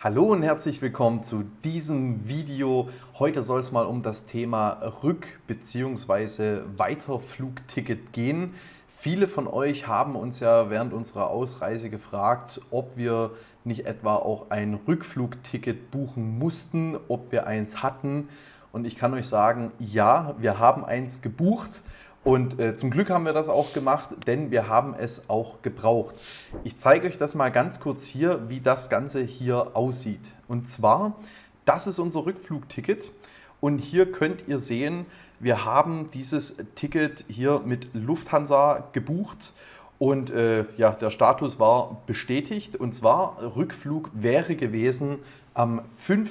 Hallo und herzlich willkommen zu diesem Video. Heute soll es mal um das Thema Rück- bzw. Weiterflugticket gehen. Viele von euch haben uns ja während unserer Ausreise gefragt, ob wir nicht etwa auch ein Rückflugticket buchen mussten, ob wir eins hatten. Und ich kann euch sagen, ja, wir haben eins gebucht. Und zum Glück haben wir das auch gemacht, denn wir haben es auch gebraucht. Ich zeige euch das mal ganz kurz hier, wie das Ganze hier aussieht. Und zwar, das ist unser Rückflugticket. Und hier könnt ihr sehen, wir haben dieses Ticket hier mit Lufthansa gebucht. Und ja, der Status war bestätigt. Und zwar, Rückflug wäre gewesen am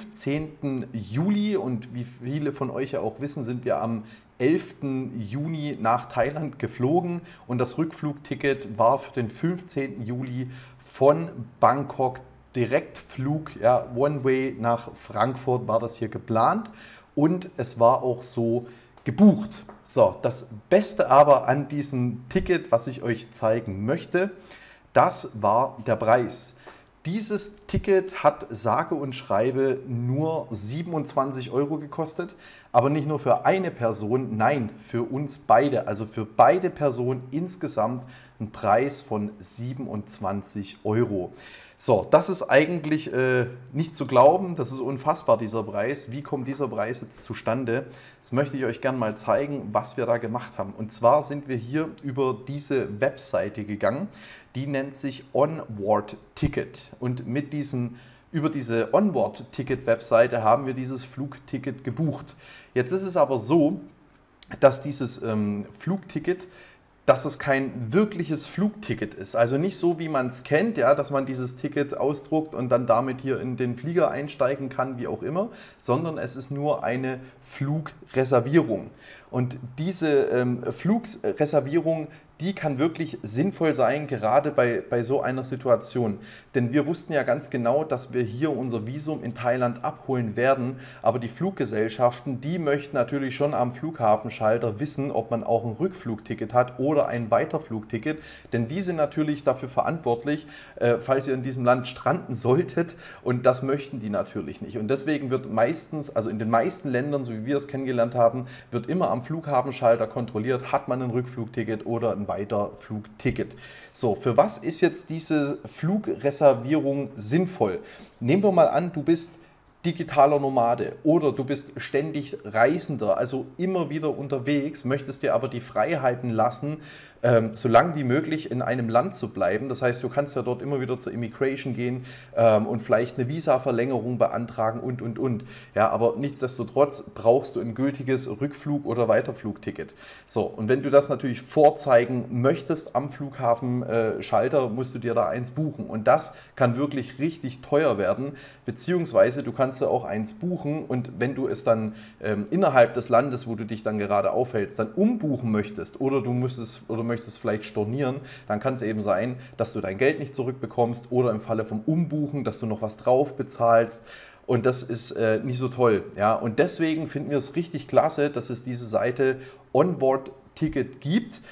15. Juli. Und wie viele von euch ja auch wissen, sind wir am 11. Juni nach Thailand geflogen und das Rückflugticket war für den 15. Juli von Bangkok Direktflug, ja, One-Way nach Frankfurt war das hier geplant und es war auch so gebucht. So, das Beste aber an diesem Ticket, was ich euch zeigen möchte, das war der Preis. Dieses Ticket hat sage und schreibe nur 27 € gekostet, aber nicht nur für eine Person, nein, für uns beide, also für beide Personen insgesamt ein Preis von 27 €. So, das ist eigentlich nicht zu glauben, das ist unfassbar, dieser Preis. Wie kommt dieser Preis jetzt zustande? Das möchte ich euch gerne mal zeigen, was wir da gemacht haben. Und zwar sind wir hier über diese Webseite gegangen, die nennt sich Onward Ticket. Und über diese Onward Ticket Webseite haben wir dieses Flugticket gebucht. Jetzt ist es aber so, dass dieses Flugticket, dass es kein wirkliches Flugticket ist. Also nicht so, wie man es kennt, ja, dass man dieses Ticket ausdruckt und dann damit hier in den Flieger einsteigen kann, wie auch immer, sondern es ist nur eine Flugreservierung. Und diese Flugreservierung, die kann wirklich sinnvoll sein, gerade bei so einer Situation. Denn wir wussten ja ganz genau, dass wir hier unser Visum in Thailand abholen werden, aber die Fluggesellschaften, die möchten natürlich schon am Flughafenschalter wissen, ob man auch ein Rückflugticket hat oder ein Weiterflugticket, denn die sind natürlich dafür verantwortlich, falls ihr in diesem Land stranden solltet, und das möchten die natürlich nicht. Und deswegen wird meistens, also in den meisten Ländern, so wie wir es kennengelernt haben, wird immer am Flughafenschalter kontrolliert, hat man ein Rückflugticket oder ein Weiterflugticket. So, für was ist jetzt diese Flugreservierung sinnvoll? Nehmen wir mal an, du bist digitaler Nomade oder du bist ständig Reisender, also immer wieder unterwegs, möchtest dir aber die Freiheiten lassen, so lang wie möglich in einem Land zu bleiben. Das heißt, du kannst ja dort immer wieder zur Immigration gehen und vielleicht eine Visa-Verlängerung beantragen und. Ja, aber nichtsdestotrotz brauchst du ein gültiges Rückflug- oder Weiterflugticket. So, und wenn du das natürlich vorzeigen möchtest am Flughafenschalter, musst du dir da eins buchen. Und das kann wirklich richtig teuer werden, beziehungsweise du kannst ja auch eins buchen und wenn du es dann innerhalb des Landes, wo du dich dann gerade aufhältst, dann umbuchen möchtest oder du möchtest vielleicht stornieren, dann kann es eben sein, dass du dein Geld nicht zurückbekommst oder im Falle vom Umbuchen, dass du noch was drauf bezahlst. Und das ist nicht so toll. Ja? Und deswegen finden wir es richtig klasse, dass es diese Seite Onboard Ticket gibt.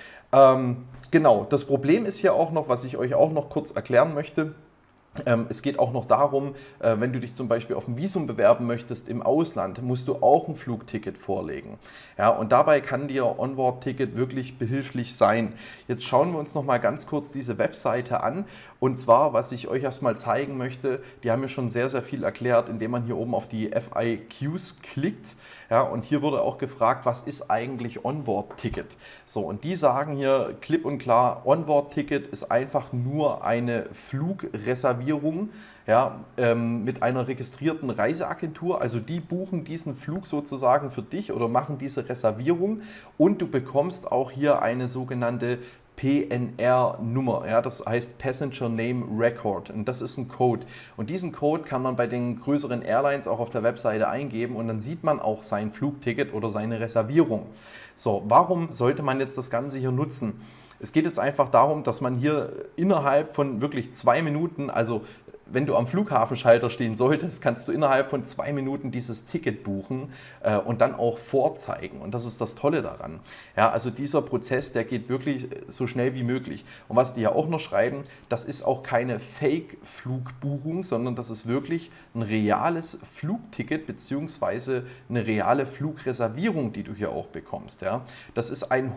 Genau, das Problem ist hier auch noch, was ich euch auch noch kurz erklären möchte. Es geht auch noch darum, wenn du dich zum Beispiel auf ein Visum bewerben möchtest im Ausland, musst du auch ein Flugticket vorlegen. Ja, und dabei kann dir Onboard Ticket wirklich behilflich sein. Jetzt schauen wir uns noch mal ganz kurz diese Webseite an. Und zwar, was ich euch erstmal zeigen möchte, die haben mir schon sehr, sehr viel erklärt, indem man hier oben auf die FAQs klickt. Ja, und hier wurde auch gefragt, was ist eigentlich Onboard Ticket? So, und die sagen hier klipp und klar, Onboard Ticket ist einfach nur eine Flugreservierung, ja, mit einer registrierten Reiseagentur. Also die buchen diesen Flug sozusagen für dich oder machen diese Reservierung und du bekommst auch hier eine sogenannte PNR-Nummer, ja, das heißt Passenger Name Record, und das ist ein Code. Und diesen Code kann man bei den größeren Airlines auch auf der Webseite eingeben und dann sieht man auch sein Flugticket oder seine Reservierung. So, warum sollte man jetzt das Ganze hier nutzen? Es geht jetzt einfach darum, dass man hier innerhalb von wirklich 2 Minuten, also wenn du am Flughafenschalter stehen solltest, kannst du innerhalb von 2 Minuten dieses Ticket buchen und dann auch vorzeigen. Und das ist das Tolle daran. Ja, also dieser Prozess, der geht wirklich so schnell wie möglich. Und was die ja auch noch schreiben, das ist auch keine Fake-Flugbuchung, sondern das ist wirklich ein reales Flugticket bzw. eine reale Flugreservierung, die du hier auch bekommst. Ja. Das ist ein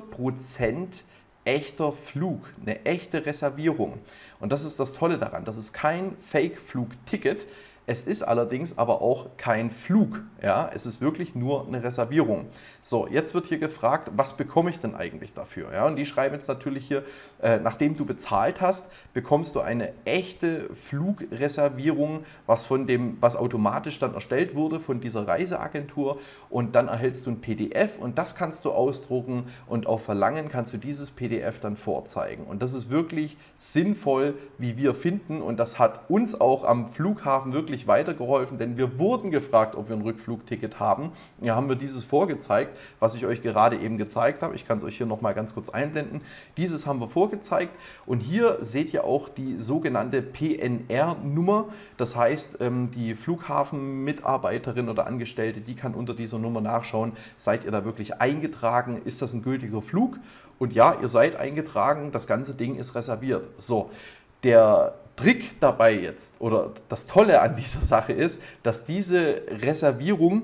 100% echter Flug, eine echte Reservierung. Und das ist das Tolle daran. Das ist kein Fake-Flugticket. Es ist allerdings aber auch kein Flug. Ja? Es ist wirklich nur eine Reservierung. So, jetzt wird hier gefragt, was bekomme ich denn eigentlich dafür? Ja? Und die schreiben jetzt natürlich hier, nachdem du bezahlt hast, bekommst du eine echte Flugreservierung, was automatisch dann erstellt wurde von dieser Reiseagentur. Und dann erhältst du ein PDF und das kannst du ausdrucken und auf Verlangen kannst du dieses PDF dann vorzeigen. Und das ist wirklich sinnvoll, wie wir finden. Und das hat uns auch am Flughafen wirklich weitergeholfen, denn wir wurden gefragt, ob wir ein Rückflugticket haben. Ja, haben wir dieses vorgezeigt, was ich euch gerade eben gezeigt habe. Ich kann es euch hier nochmal ganz kurz einblenden. Dieses haben wir vorgezeigt und hier seht ihr auch die sogenannte PNR-Nummer. Das heißt, die Flughafenmitarbeiterin oder Angestellte, die kann unter dieser Nummer nachschauen, seid ihr da wirklich eingetragen, ist das ein gültiger Flug? Und ja, ihr seid eingetragen, das ganze Ding ist reserviert. So, der Trick dabei jetzt oder das Tolle an dieser Sache ist, dass diese Reservierung,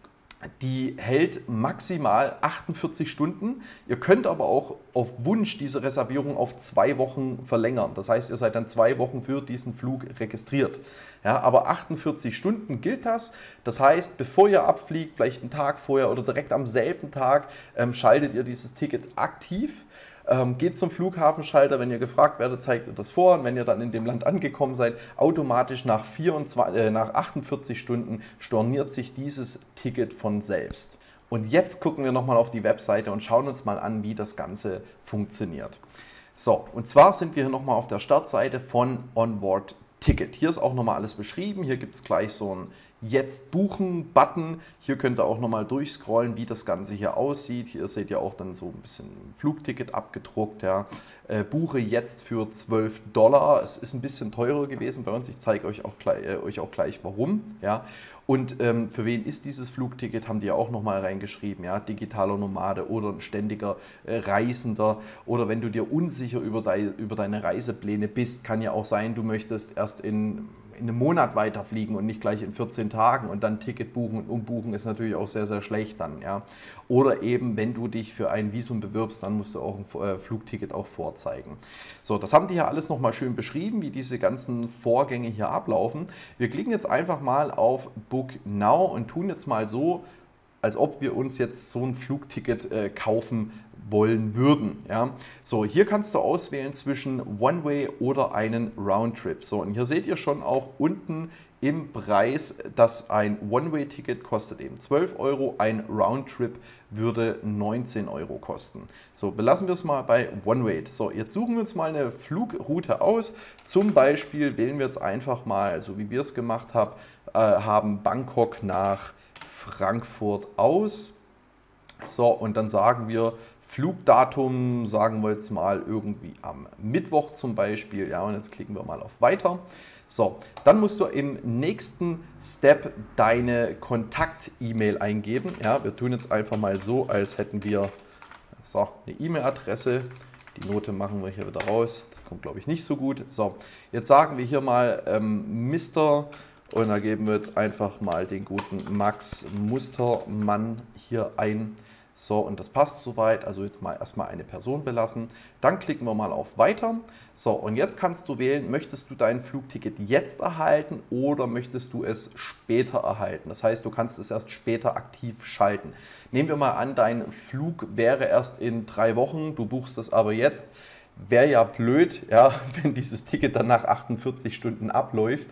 die hält maximal 48 Stunden. Ihr könnt aber auch auf Wunsch diese Reservierung auf 2 Wochen verlängern. Das heißt, ihr seid dann 2 Wochen für diesen Flug registriert. Ja, aber 48 Stunden gilt das. Das heißt, bevor ihr abfliegt, vielleicht einen Tag vorher oder direkt am selben Tag, schaltet ihr dieses Ticket aktiv. Geht zum Flughafenschalter, wenn ihr gefragt werdet, zeigt ihr das vor und wenn ihr dann in dem Land angekommen seid, automatisch nach 48 Stunden storniert sich dieses Ticket von selbst. Und jetzt gucken wir nochmal auf die Webseite und schauen uns mal an, wie das Ganze funktioniert. So, und zwar sind wir hier nochmal auf der Startseite von Onboard Ticket. Hier ist auch nochmal alles beschrieben, hier gibt es gleich so ein Jetzt buchen-Button. Hier könnt ihr auch nochmal durchscrollen, wie das Ganze hier aussieht. Hier seht ihr auch dann so ein bisschen Flugticket abgedruckt. Ja. Buche jetzt für $12. Es ist ein bisschen teurer gewesen bei uns. Ich zeige euch auch gleich warum. Ja. Und für wen ist dieses Flugticket, haben die ja auch nochmal reingeschrieben. Ja. Digitaler Nomade oder ein ständiger Reisender. Oder wenn du dir unsicher über deine Reisepläne bist, kann ja auch sein, du möchtest erst in einem Monat weiterfliegen und nicht gleich in 14 Tagen und dann Ticket buchen und umbuchen ist natürlich auch sehr, sehr schlecht dann. Ja. Oder eben, wenn du dich für ein Visum bewirbst, dann musst du auch ein Flugticket auch vorzeigen. So, das haben die hier alles nochmal schön beschrieben, wie diese ganzen Vorgänge hier ablaufen. Wir klicken jetzt einfach mal auf Book Now und tun jetzt mal so, als ob wir uns jetzt so ein Flugticket kaufen wollen würden. Ja. So, hier kannst du auswählen zwischen One-Way oder einen Roundtrip. So, und hier seht ihr schon auch unten im Preis, dass ein One-Way-Ticket kostet eben 12 Euro, ein Roundtrip würde 19 Euro kosten. So, belassen wir es mal bei One-Way. So, jetzt suchen wir uns mal eine Flugroute aus. Zum Beispiel wählen wir jetzt einfach mal, so wie wir es gemacht haben, Bangkok nach Frankfurt aus. So, und dann sagen wir, Flugdatum, sagen wir jetzt mal irgendwie am Mittwoch zum Beispiel. Ja, und jetzt klicken wir mal auf Weiter. So, dann musst du im nächsten Step deine Kontakt-E-Mail eingeben. Ja, wir tun jetzt einfach mal so, als hätten wir so eine E-Mail-Adresse. Die Note machen wir hier wieder raus. Das kommt, glaube ich, nicht so gut. So, jetzt sagen wir hier mal Mr. Und da geben wir jetzt einfach mal den guten Max Mustermann hier ein. So, und das passt soweit, also jetzt mal erstmal eine Person belassen. Dann klicken wir mal auf Weiter. So, und jetzt kannst du wählen, möchtest du dein Flugticket jetzt erhalten oder möchtest du es später erhalten? Das heißt, du kannst es erst später aktiv schalten. Nehmen wir mal an, dein Flug wäre erst in 3 Wochen, du buchst es aber jetzt. Wäre ja blöd, ja, wenn dieses Ticket dann nach 48 Stunden abläuft.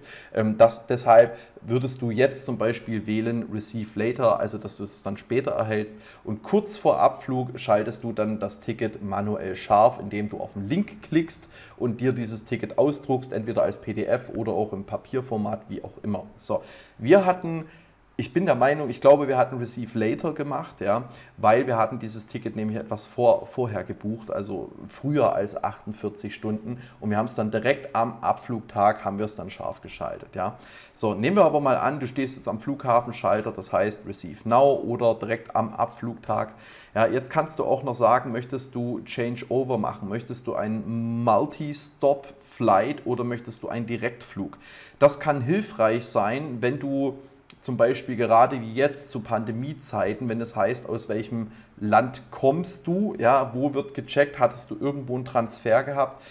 Deshalb würdest du jetzt zum Beispiel wählen Receive Later, also dass du es dann später erhältst. Und kurz vor Abflug schaltest du dann das Ticket manuell scharf, indem du auf den Link klickst und dir dieses Ticket ausdruckst, entweder als PDF oder auch im Papierformat, wie auch immer. So, wir hatten Ich bin der Meinung, ich glaube, wir hatten Receive Later gemacht, ja, weil wir hatten dieses Ticket nämlich etwas vorher gebucht, also früher als 48 Stunden, und wir haben es dann direkt am Abflugtag, haben wir es dann scharf geschaltet. Ja. So, nehmen wir aber mal an, du stehst jetzt am Flughafenschalter, das heißt Receive Now oder direkt am Abflugtag. Ja, jetzt kannst du auch noch sagen, möchtest du Changeover machen, möchtest du einen Multi-Stop-Flight oder möchtest du einen Direktflug? Das kann hilfreich sein, wenn du zum Beispiel gerade wie jetzt zu Pandemiezeiten, wenn es heißt, aus welchem Land kommst du, ja, wo wird gecheckt, hattest du irgendwo einen Transfer gehabt.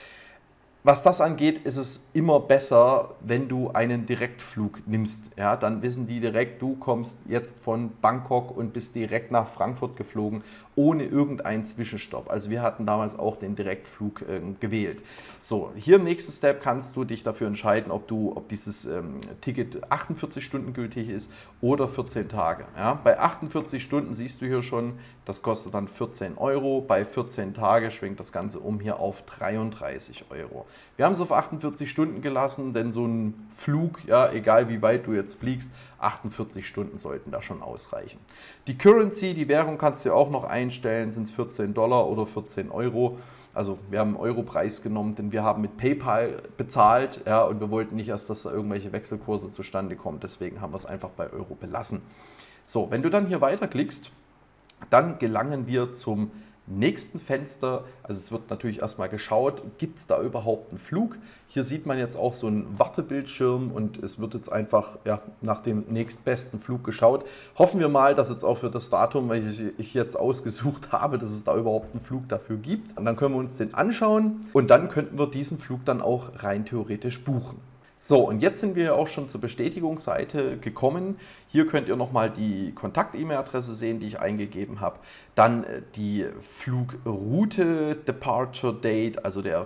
Was das angeht, ist es immer besser, wenn du einen Direktflug nimmst. Ja, dann wissen die direkt, du kommst jetzt von Bangkok und bist direkt nach Frankfurt geflogen, ohne irgendeinen Zwischenstopp. Also wir hatten damals auch den Direktflug gewählt. So, hier im nächsten Step kannst du dich dafür entscheiden, ob dieses Ticket 48 Stunden gültig ist oder 14 Tage. Ja, bei 48 Stunden siehst du hier schon, das kostet dann 14 Euro. Bei 14 Tage schwenkt das Ganze um hier auf 33 Euro. Wir haben es auf 48 Stunden gelassen, denn so ein Flug, ja, egal wie weit du jetzt fliegst, 48 Stunden sollten da schon ausreichen. Die Currency, die Währung kannst du auch noch einstellen, sind es 14 Dollar oder 14 Euro. Also wir haben einen Euro-Preis genommen, denn wir haben mit PayPal bezahlt, ja, und wir wollten nicht erst, dass da irgendwelche Wechselkurse zustande kommen. Deswegen haben wir es einfach bei Euro belassen. So, wenn du dann hier weiterklickst, dann gelangen wir zum nächsten Fenster. Also es wird natürlich erstmal geschaut, gibt es da überhaupt einen Flug? Hier sieht man jetzt auch so einen Wartebildschirm und es wird jetzt einfach nach dem nächstbesten Flug geschaut. Hoffen wir mal, dass jetzt auch für das Datum, welches ich jetzt ausgesucht habe, dass es da überhaupt einen Flug dafür gibt. Und dann können wir uns den anschauen und dann könnten wir diesen Flug dann auch rein theoretisch buchen. So, und jetzt sind wir auch schon zur Bestätigungsseite gekommen. Hier könnt ihr nochmal die Kontakt-E-Mail-Adresse sehen, die ich eingegeben habe. Dann die Flugroute, Departure Date, also der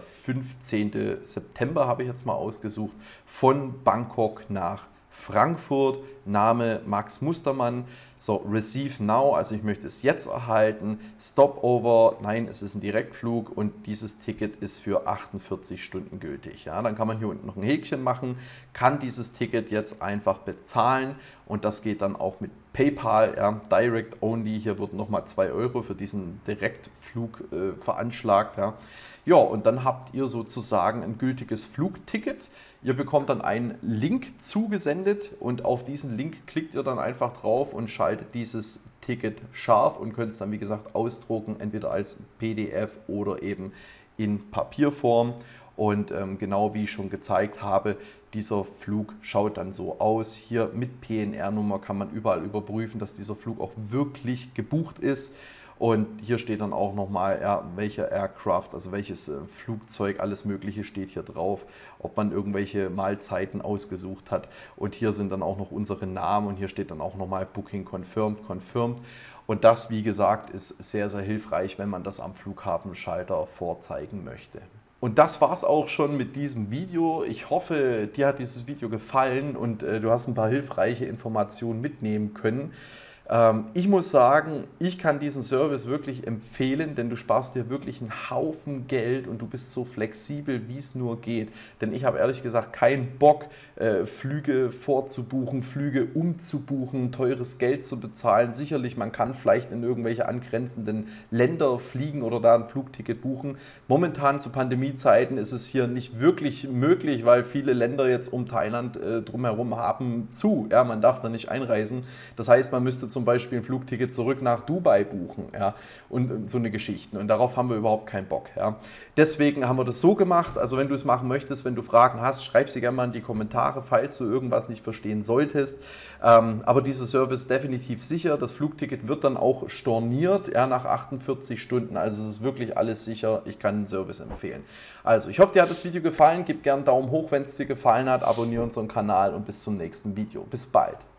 15. September habe ich jetzt mal ausgesucht, von Bangkok nach Frankfurt, Name Max Mustermann. So, Receive Now, also ich möchte es jetzt erhalten. Stopover, nein, es ist ein Direktflug und dieses Ticket ist für 48 Stunden gültig. Ja, dann kann man hier unten noch ein Häkchen machen, kann dieses Ticket jetzt einfach bezahlen und das geht dann auch mit PayPal, ja, Direct Only. Hier wurden nochmal 2 Euro für diesen Direktflug veranschlagt. Ja. Ja, und dann habt ihr sozusagen ein gültiges Flugticket. Ihr bekommt dann einen Link zugesendet und auf diesen Link klickt ihr dann einfach drauf und schaltet dieses Ticket scharf und könnt es dann, wie gesagt, ausdrucken, entweder als PDF oder eben in Papierform. Und genau wie ich schon gezeigt habe, dieser Flug schaut dann so aus. Hier mit PNR-Nummer kann man überall überprüfen, dass dieser Flug auch wirklich gebucht ist. Und hier steht dann auch nochmal, ja, welcher Aircraft, also welches Flugzeug, alles Mögliche steht hier drauf, ob man irgendwelche Mahlzeiten ausgesucht hat. Und hier sind dann auch noch unsere Namen und hier steht dann auch nochmal Booking confirmed, confirmed. Und das, wie gesagt, ist sehr, sehr hilfreich, wenn man das am Flughafenschalter vorzeigen möchte. Und das war es auch schon mit diesem Video. Ich hoffe, dir hat dieses Video gefallen und du hast ein paar hilfreiche Informationen mitnehmen können. Ich muss sagen, ich kann diesen Service wirklich empfehlen, denn du sparst dir wirklich einen Haufen Geld und du bist so flexibel, wie es nur geht. Denn ich habe ehrlich gesagt keinen Bock, Flüge vorzubuchen, Flüge umzubuchen, teures Geld zu bezahlen. Sicherlich, man kann vielleicht in irgendwelche angrenzenden Länder fliegen oder da ein Flugticket buchen. Momentan zu Pandemiezeiten ist es hier nicht wirklich möglich, weil viele Länder jetzt um Thailand drumherum haben zu. Ja, man darf da nicht einreisen. Das heißt, man müsste zum Beispiel ein Flugticket zurück nach Dubai buchen, ja, und so eine Geschichte. Und darauf haben wir überhaupt keinen Bock. Ja. Deswegen haben wir das so gemacht. Also wenn du es machen möchtest, wenn du Fragen hast, schreib sie gerne mal in die Kommentare, falls du irgendwas nicht verstehen solltest. Aber dieser Service ist definitiv sicher. Das Flugticket wird dann auch storniert, ja, nach 48 Stunden. Also es ist wirklich alles sicher. Ich kann den Service empfehlen. Also ich hoffe, dir hat das Video gefallen. Gib gerne einen Daumen hoch, wenn es dir gefallen hat. Abonniere unseren Kanal und bis zum nächsten Video. Bis bald.